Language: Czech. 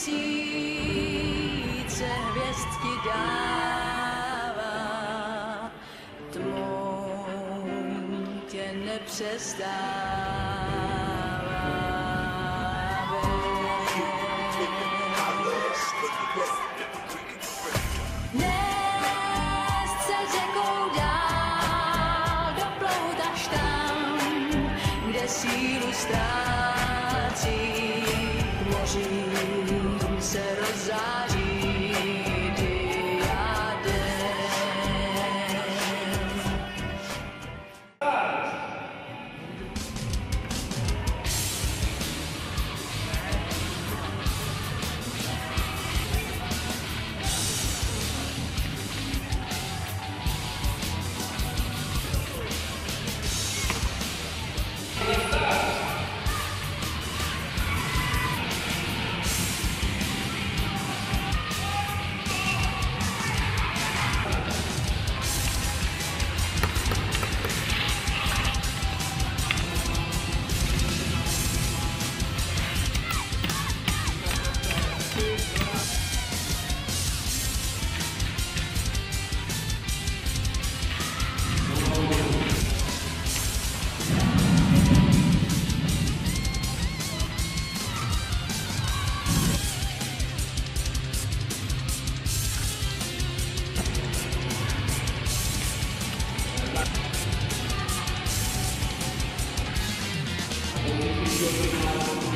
Tisíce hvězd ti dává, tmou tě nepřestává. Nést se řekou dál, doplout až tam, kde sílu ztrácí, k mořím se rozzáří diadem. Thank you.